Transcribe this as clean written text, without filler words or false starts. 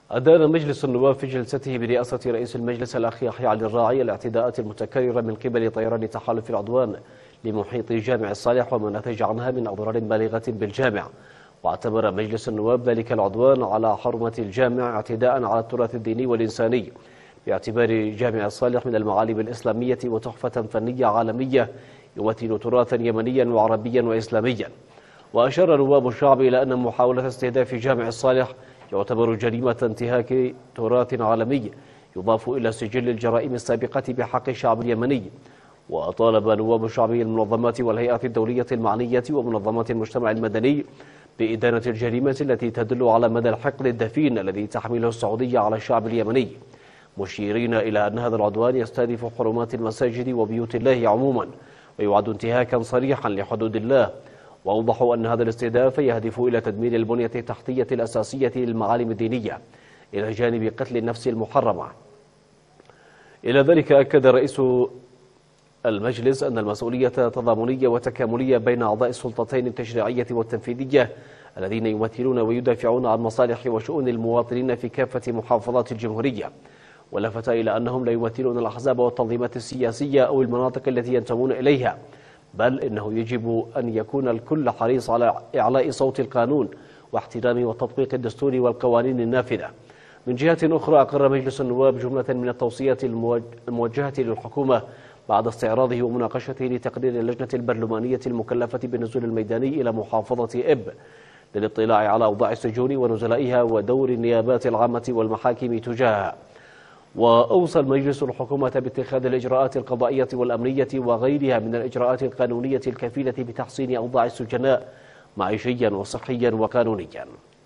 أدان مجلس النواب في جلسته برئاسة رئيس المجلس الأخ يحيى علي الراعي الاعتداءات المتكررة من قبل طيران تحالف العدوان لمحيط جامع الصالح وما نتج عنها من أضرار بالغة بالجامع. واعتبر مجلس النواب ذلك العدوان على حرمة الجامع اعتداء على التراث الديني والإنساني، باعتبار جامع الصالح من المعالم الإسلامية وتحفة فنية عالمية يمثل تراثا يمنيا وعربيا وإسلاميا. وأشار نواب الشعب إلى أن محاولة استهداف جامع الصالح يعتبر جريمة انتهاك تراث عالمي يضاف إلى سجل الجرائم السابقة بحق الشعب اليمني. وطالب نواب الشعب المنظمات والهيئات الدولية المعنية ومنظمات المجتمع المدني بإدانة الجريمة التي تدل على مدى الحقد الدفين الذي تحمله السعودية على الشعب اليمني، مشيرين إلى أن هذا العدوان يستهدف حرمات المساجد وبيوت الله عموما ويعد انتهاكا صريحا لحدود الله. وأوضحوا أن هذا الاستهداف يهدف إلى تدمير البنية التحتية الأساسية للمعالم الدينية إلى جانب قتل النفس المحرمة. إلى ذلك أكد رئيس المجلس أن المسؤولية تضامنية وتكاملية بين أعضاء السلطتين التشريعية والتنفيذية الذين يمثلون ويدافعون عن مصالح وشؤون المواطنين في كافة محافظات الجمهورية. ولفت إلى أنهم لا يمثلون الأحزاب والتنظيمات السياسية أو المناطق التي ينتمون إليها، بل إنه يجب أن يكون الكل حريص على إعلاء صوت القانون واحترام وتطبيق الدستور والقوانين النافذة. من جهة أخرى، أقر مجلس النواب جملة من التوصيات الموجهة للحكومة بعد استعراضه ومناقشته لتقرير اللجنة البرلمانية المكلفة بالنزول الميداني إلى محافظة إب للاطلاع على أوضاع السجون ونزلائها ودور النيابات العامة والمحاكم تجاهها. وأوصى المجلس الحكومة باتخاذ الإجراءات القضائية والأمنية وغيرها من الإجراءات القانونية الكفيلة بتحسين أوضاع السجناء معيشيا وصحيا وقانونيا.